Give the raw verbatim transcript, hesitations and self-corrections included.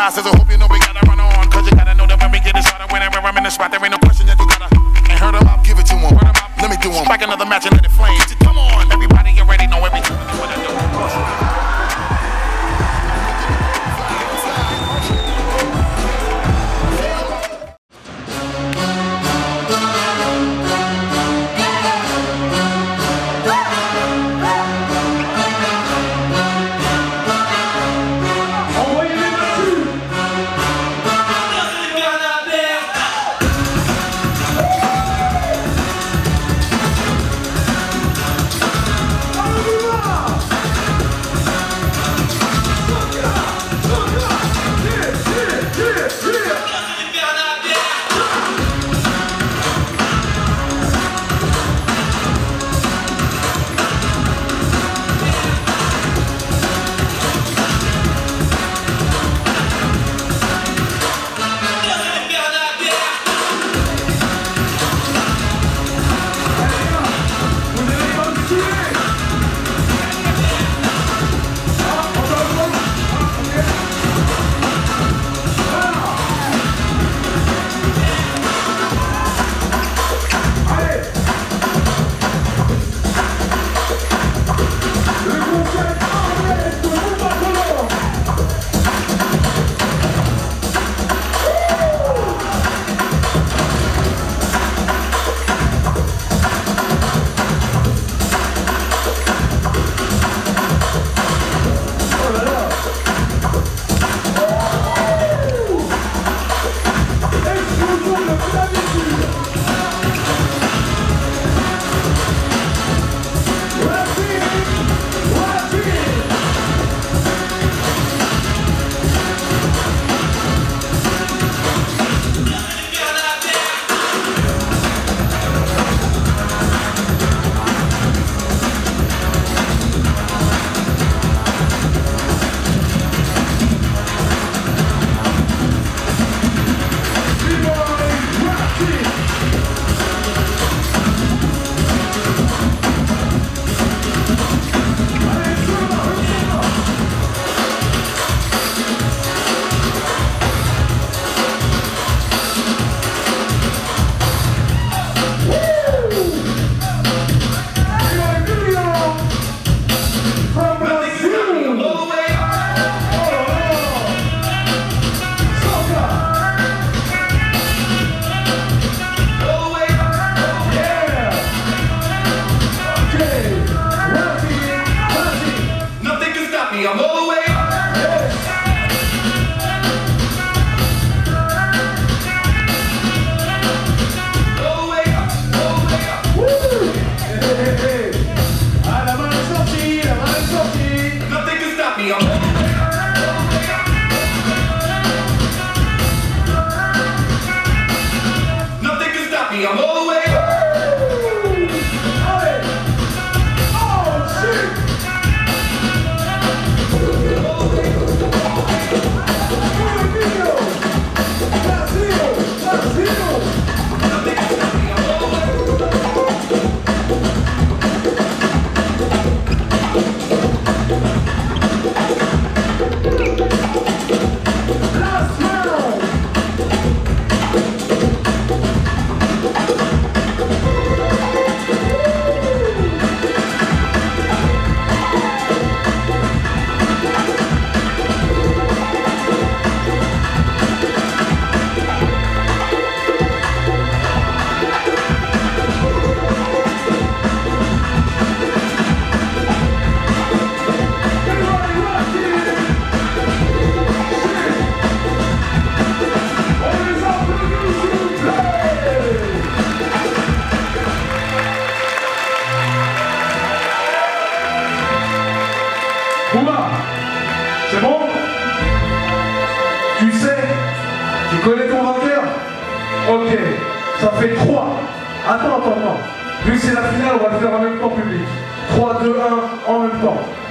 process. I hope you know we gotta run on, cause you gotta know that when we get it started, whenever I'm in the spot, there ain't no question that you gotta. Ain't heard them up, give it to them. Let me do them. Strike another match and let it flame. Come on, everybody, you already know everything. What I do. I'm all the way up. All the way up, all the way up. Woo! Hey, hey, hey. Ah, la main est sortie, la main est sortie. Nothing can stop me, I'm all the way up. Nothing can stop me, I'm all the way up. Bouma, c'est bon? Tu sais? Tu connais ton vainqueur? Ok, ça fait trois. Attends, attends, attends. Vu que c'est la finale, on va le faire en même temps public. trois, deux, un, en même temps.